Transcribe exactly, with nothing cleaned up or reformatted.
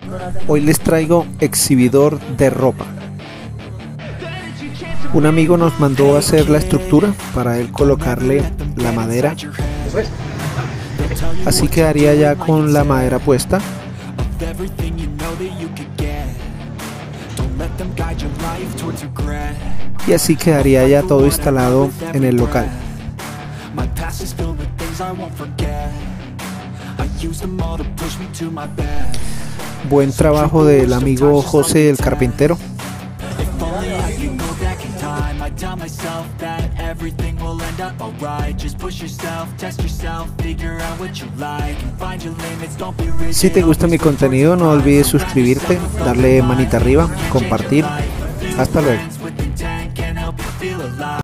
Hoy les traigo exhibidor de ropa. Un amigo nos mandó a hacer la estructura para él colocarle la madera. Así quedaría ya con la madera puesta. Y así quedaría ya todo instalado en el local. Buen trabajo del amigo José el carpintero. Si te gusta mi contenido, no olvides suscribirte, darle manita arriba, compartir. Hasta luego.